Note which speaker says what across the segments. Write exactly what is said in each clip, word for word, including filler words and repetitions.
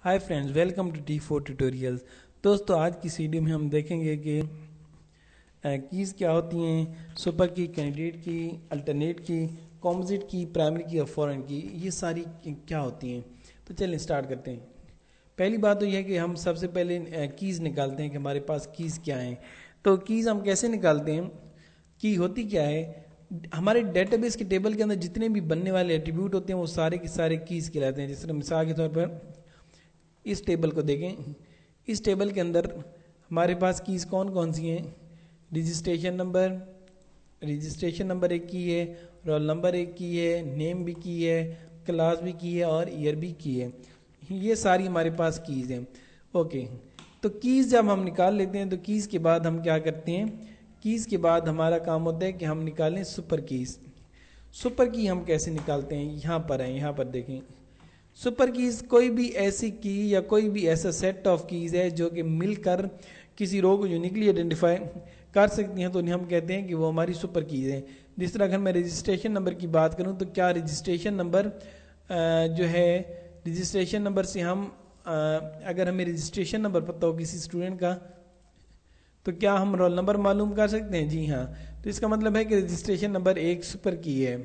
Speaker 1: Hi friends, welcome to T four tutorials. दोस्तों, आज की इस वीडियो में हम देखेंगे कि कीज़ क्या होती हैं, सुपर की, कैंडिडेट की, अल्टरनेट की, कॉम्पोजिट की, प्राइमरी की और फॉरेन की, ये सारी क्या होती हैं। तो चलिए स्टार्ट करते हैं। पहली बात तो यह है कि हम सबसे पहले कीज़ निकालते हैं कि हमारे पास कीज़ क्या हैं। तो कीज़ हम कैसे निकालते हैं, की होती क्या है, हमारे डेटाबेस के टेबल के अंदर जितने भी बनने वाले एट्रीब्यूट होते हैं वो सारे के सारे कीज़ कहलाते हैं। जैसे मिसाल के तौर पर इस टेबल को देखें, इस टेबल के अंदर हमारे पास कीज़ कौन कौन सी हैं। रजिस्ट्रेशन नंबर, रजिस्ट्रेशन नंबर एक की है, रोल नंबर एक की है, नेम भी की है, क्लास भी की है और ईयर भी की है। ये सारी हमारे पास कीज़ हैं। ओके, तो कीज़ जब हम निकाल लेते हैं तो कीज़ के बाद हम क्या करते हैं, कीज़ के बाद हमारा काम होता है कि हम निकालें सुपर कीज़। सुपर की हम कैसे निकालते हैं, यहाँ पर है, यहाँ पर देखें। सुपर कीज़ कोई भी ऐसी की या कोई भी ऐसा सेट ऑफ कीज़ है जो कि मिलकर किसी रो को यूनिकली आइडेंटिफाई कर सकती हैं, तो उन्हें हम कहते हैं कि वो हमारी सुपर कीज़ हैं। जिस तरह अगर मैं रजिस्ट्रेशन नंबर की बात करूं तो क्या रजिस्ट्रेशन नंबर जो है, रजिस्ट्रेशन नंबर से हम अगर हमें रजिस्ट्रेशन नंबर पता हो किसी स्टूडेंट का तो क्या हम रोल नंबर मालूम कर सकते हैं। जी हाँ, तो इसका मतलब है कि रजिस्ट्रेशन नंबर एक सुपर की है।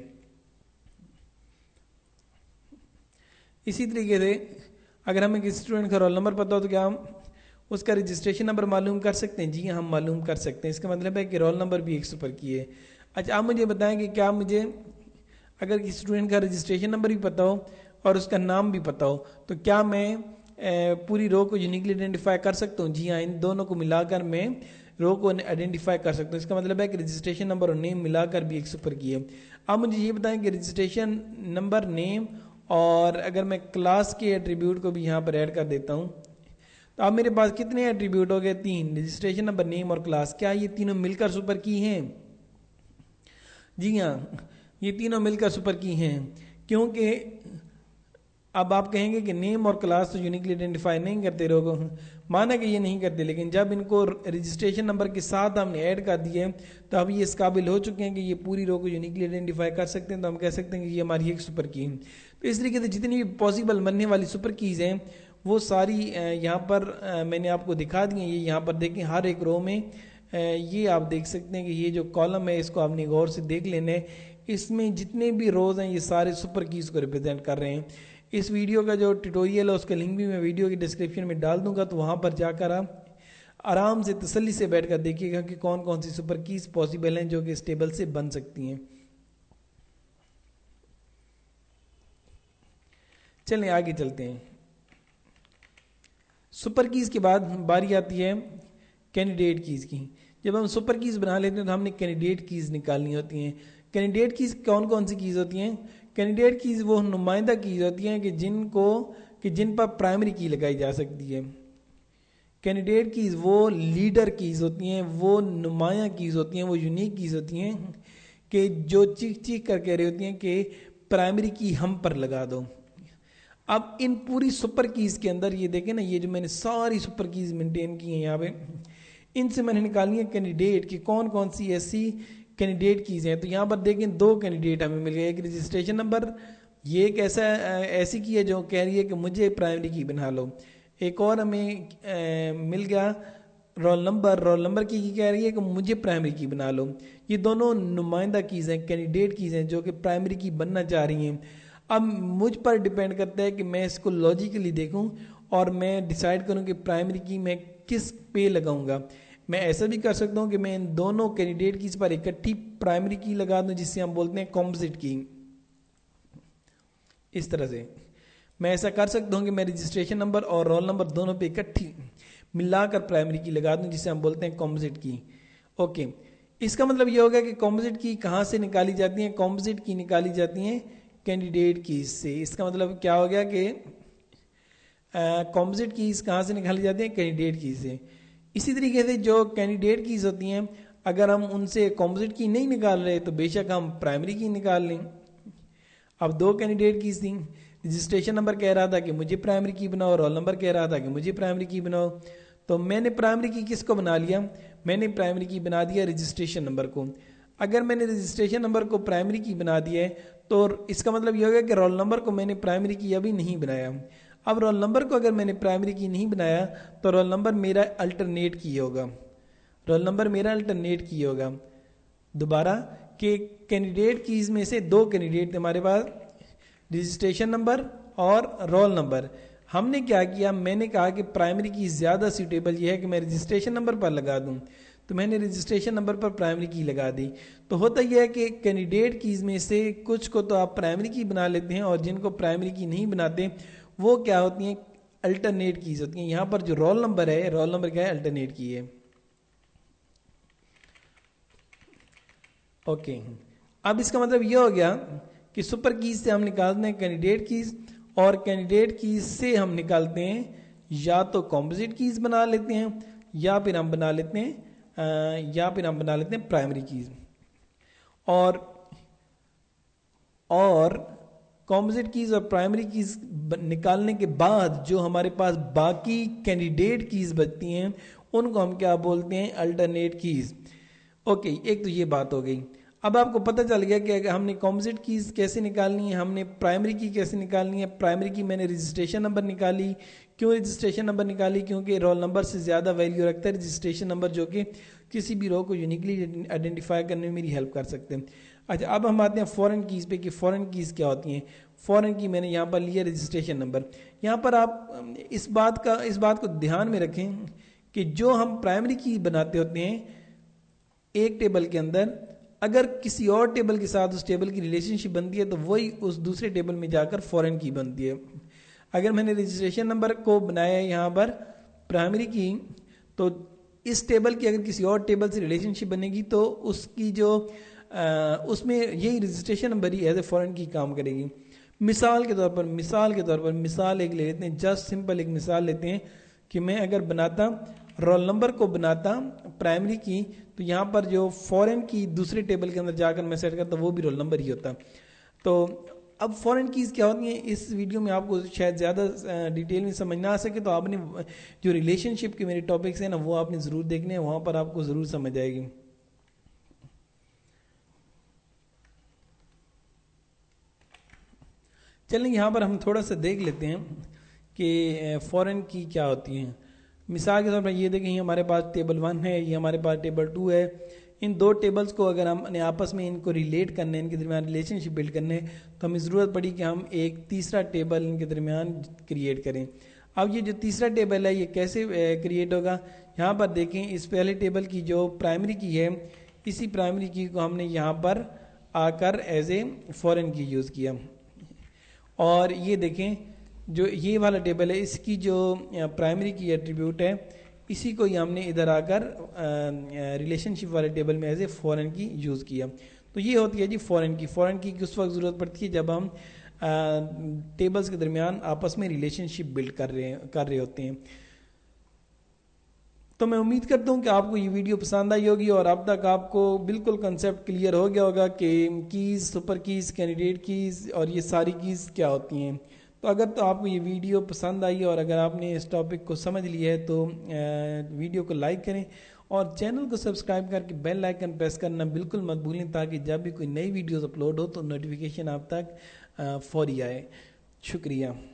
Speaker 1: इसी तरीके से अगर हमें किसी स्टूडेंट का रोल नंबर पता हो तो क्या हम उसका रजिस्ट्रेशन नंबर मालूम कर सकते हैं। जी हम मालूम कर सकते हैं। इसका मतलब है कि रोल नंबर भी एक सुपर की है। अच्छा, आप मुझे बताएं कि क्या मुझे अगर किसी स्टूडेंट का रजिस्ट्रेशन नंबर भी पता हो और उसका नाम भी पता हो तो क्या मैं पूरी रो को यूनिकली आइडेंटिफाई कर सकता हूँ। जी हाँ, इन दोनों को मिलाकर मैं रो को आइडेंटिफाई कर सकता हूँ। इसका मतलब है कि रजिस्ट्रेशन नंबर और नेम मिलाकर भी एक सुपर की है। आप मुझे ये बताएं कि रजिस्ट्रेशन नंबर, नेम और अगर मैं क्लास के एट्रीब्यूट को भी यहाँ पर ऐड कर देता हूँ तो अब मेरे पास कितने एट्रीब्यूट हो गए, तीन। रजिस्ट्रेशन नंबर, नेम और क्लास, क्या ये तीनों मिलकर सुपर की हैं। जी हाँ, ये तीनों मिलकर सुपर की हैं, क्योंकि अब आप कहेंगे कि नेम और क्लास तो यूनिकली आइडेंटिफाई नहीं करते लोग, माना कि ये नहीं करते, लेकिन जब इनको रजिस्ट्रेशन नंबर के साथ हमने ऐड कर दिए तो अब ये इस काबिल हो चुके हैं कि ये पूरी रो को यूनिकली आइडेंटिफाई कर सकते हैं। तो हम कह सकते हैं कि ये हमारी एक सुपर की है। तो इस तरीके से जितनी भी पॉसिबल बनने वाली सुपर कीज़ हैं वो सारी यहाँ पर मैंने आपको दिखा दी हैं। ये यहाँ पर देखें, हर एक रो में ये आप देख सकते हैं कि ये जो कॉलम है इसको आपने गौर से देख लेना है। इसमें जितने भी रोज़ हैं ये सारे सुपर कीज़ को रिप्रेजेंट कर रहे हैं। इस वीडियो का जो ट्यूटोरियल है उसका लिंक भी मैं वीडियो की डिस्क्रिप्शन में डाल दूंगा, तो वहाँ पर जाकर आप आराम से तसल्ली से बैठकर देखिएगा कि कौन कौन सी सुपर कीज़ पॉसिबल हैं जो कि इस टेबल से बन सकती हैं। चलें आगे चलते हैं। सुपर कीज़ के बाद बारी आती है कैंडिडेट कीज़ की। जब हम सुपर कीज़ बना लेते हैं तो हमने कैंडिडेट कीज़ निकालनी होती हैं। कैंडिडेट कीज़ कौन कौन सी कीज़ होती हैं। कैंडिडेट कीज़ वो नुमाइंदा कीज़ होती हैं कि जिनको कि जिन पर प्राइमरी की लगाई जा सकती है। कैंडिडेट कीज़ वो लीडर कीज़ होती हैं, वो नुमाया कीज़ होती हैं, वो यूनिक कीज़ होती हैं कि जो चीख चीख कर कह रही होती हैं कि प्राइमरी की हम पर लगा दो। अब इन पूरी सुपर कीज़ के अंदर ये देखें ना, ये जो मैंने सारी सुपर कीज़ मेंटेन की हैं यहाँ पे, इनसे मैंने निकालनी है कैंडिडेट की कौन कौन सी ऐसी कैंडिडेट कीज़ हैं। तो यहाँ पर देखें दो कैंडिडेट हमें मिल गए। एक रजिस्ट्रेशन नंबर, ये एक ऐसा ऐसी की है जो कह रही है कि मुझे प्राइमरी की बना लो। एक और हमें आ, मिल गया रोल नंबर, रोल नंबर की कह रही है कि मुझे प्राइमरी की बना लो। ये दोनों नुमाइंदा कीज़ हैं, कैंडिडेट कीज़ हैं जो कि प्राइमरी की बनना चाह रही हैं। अब मुझ पर डिपेंड करता है कि मैं इसको लॉजिकली देखूं और मैं डिसाइड करूं कि प्राइमरी की मैं किस पे लगाऊंगा। मैं ऐसा भी कर सकता हूं कि मैं इन दोनों कैंडिडेट कीज़ पर इकट्ठी प्राइमरी की लगा दूं, जिससे हम बोलते हैं कॉम्पोजिट की। इस तरह से मैं ऐसा कर सकता हूं कि मैं रजिस्ट्रेशन नंबर और रोल नंबर दोनों पे इकट्ठी मिलाकर प्राइमरी की लगा दूं, जिसे हम बोलते हैं कॉम्पोजिट की। ओके, इसका मतलब ये हो गया कि कॉम्पोजिट की कहाँ से निकाली जाती है। कॉम्पोजिट की निकाली जाती है कैंडिडेट कीज़ से। इसका मतलब क्या हो गया कि कॉम्पोजिट कीज़ कहाँ से निकाली जाती है, कैंडिडेट कीज़ से। इसी तरीके से जो कैंडिडेट कीज़ होती हैं अगर हम उनसे कॉम्पोजिट की नहीं निकाल रहे तो बेशक हम प्राइमरी की निकाल लें। अब दो कैंडिडेट कीज़ थी, रजिस्ट्रेशन नंबर कह रहा था कि मुझे प्राइमरी की बनाओ, रोल नंबर कह रहा था कि मुझे प्राइमरी की बनाओ। तो मैंने प्राइमरी की किसको बना लिया, मैंने प्राइमरी की बना दिया रजिस्ट्रेशन नंबर को। अगर मैंने रजिस्ट्रेशन नंबर को प्राइमरी की बना दिया है तो इसका मतलब ये हो गया कि रोल नंबर को मैंने प्राइमरी की अभी नहीं बनाया। अब रोल नंबर को अगर मैंने प्राइमरी की नहीं बनाया तो रोल नंबर मेरा अल्टरनेट की होगा, रोल नंबर मेरा अल्टरनेट की होगा। दोबारा कि कैंडिडेट कीज में से दो कैंडिडेट हमारे पास, रजिस्ट्रेशन नंबर और रोल नंबर। हमने क्या किया, मैंने कहा कि प्राइमरी की ज़्यादा सूटेबल ये है कि मैं रजिस्ट्रेशन नंबर पर लगा दूं, तो मैंने रजिस्ट्रेशन नंबर पर प्राइमरी की लगा दी। तो होता यह है कि कैंडिडेट कीज में से कुछ को तो आप प्राइमरी की बना लेते हैं और जिनको प्राइमरी की नहीं बनाते वो क्या होती हैं, अल्टरनेट कीज होती हैं। यहाँ पर जो रोल नंबर है, रोल नंबर क्या है, अल्टरनेट की है। ओके, अब इसका मतलब ये हो गया कि सुपर कीज से हम निकालते हैं कैंडिडेट कीज, और कैंडिडेट कीज से हम निकालते हैं या तो कॉम्पोजिट कीज बना लेते हैं या फिर हम बना लेते हैं आ, या फिर हम बना लेते हैं प्राइमरी कीज। और और कॉम्पोजिट कीज और प्राइमरी कीज निकालने के बाद जो हमारे पास बाकी कैंडिडेट कीज बचती हैं उनको हम क्या बोलते हैं, अल्टरनेट कीज। ओके, एक तो ये बात हो गई। अब आपको पता चल गया कि हमने कॉम्पोजिट कीज कैसे निकालनी है, हमने प्राइमरी की कैसे निकालनी है। प्राइमरी की मैंने रजिस्ट्रेशन नंबर निकाली। क्यों रजिस्ट्रेशन नंबर निकाली, क्योंकि रोल नंबर से ज़्यादा वैल्यू रखता है रजिस्ट्रेशन नंबर, जो कि किसी भी रो को यूनिकली आइडेंटिफाई करने में मेरी हेल्प कर सकते हैं। अच्छा, अब हम आते हैं फॉरेन कीज़ पे कि फॉरेन कीज़ क्या होती हैं। फॉरेन की मैंने यहाँ पर लिया रजिस्ट्रेशन नंबर। यहाँ पर आप इस बात का इस बात को ध्यान में रखें कि जो हम प्राइमरी की बनाते होते हैं एक टेबल के अंदर, अगर किसी और टेबल के साथ उस टेबल की रिलेशनशिप बनती है तो वही उस दूसरे टेबल में जाकर फॉरेन की बनती है। अगर मैंने रजिस्ट्रेशन नंबर को बनाया है यहाँ पर प्राइमरी की, तो इस टेबल की अगर किसी और टेबल से रिलेशनशिप बनेगी तो उसकी जो आ, उसमें यही रजिस्ट्रेशन नंबर ही एज ए फॉरेन की काम करेगी। मिसाल के तौर पर मिसाल के तौर पर मिसाल एक ले लेते हैं, जस्ट सिंपल एक मिसाल लेते हैं कि मैं अगर बनाता रोल नंबर को बनाता प्राइमरी की, तो यहाँ पर जो फॉरेन की दूसरे टेबल के अंदर जाकर मैं सेट करता वो भी रोल नंबर ही होता। तो अब फॉरेन कीज़ क्या होती हैं, इस वीडियो में आपको शायद ज़्यादा डिटेल में समझ ना आ सके, तो आपने जो रिलेशनशिप के मेरे टॉपिक्स हैं ना वो आपने ज़रूर देखने हैं, वहाँ पर आपको ज़रूर समझ आएगी। चलें, यहाँ पर हम थोड़ा सा देख लेते हैं कि फॉरेन की क्या होती हैं। मिसाल के तौर पर ये देखें, हमारे पास टेबल वन है, ये हमारे पास टेबल टू है। इन दो टेबल्स को अगर हमने आपस में इनको रिलेट करने, इनके दरमियान रिलेशनशिप बिल्ड करने, तो हमें ज़रूरत पड़ी कि हम एक तीसरा टेबल इनके दरमियान क्रिएट करें। अब ये जो तीसरा टेबल है ये कैसे क्रिएट होगा, यहाँ पर देखें, इस पहले टेबल की जो प्राइमरी की है, इसी प्राइमरी की को हमने यहाँ पर आकर as a foreign key use किया। और ये देखें, जो ये वाला टेबल है इसकी जो प्राइमरी की एट्रीब्यूट है, इसी को ही हमने इधर आकर रिलेशनशिप वाले टेबल में as a foreign key use किया। तो ये होती है जी फॉरेन की। फॉरेन की उस वक्त ज़रूरत पड़ती है जब हम टेबल्स के दरमियान आपस में रिलेशनशिप बिल्ड कर रहे कर रहे होते हैं। तो मैं उम्मीद करता हूँ कि आपको ये वीडियो पसंद आई होगी और अब तक आपको बिल्कुल कंसेप्ट क्लियर हो गया होगा कि keys, super keys, candidate keys और ये सारी कीज़ क्या होती हैं। तो अगर तो आपको ये वीडियो पसंद आई और अगर आपने इस टॉपिक को समझ लिया है तो वीडियो को लाइक करें और चैनल को सब्सक्राइब करके बेल आइकन प्रेस करना बिल्कुल मत भूलें, ताकि जब भी कोई नई वीडियोस अपलोड हो तो नोटिफिकेशन आप तक फौरी आए। शुक्रिया।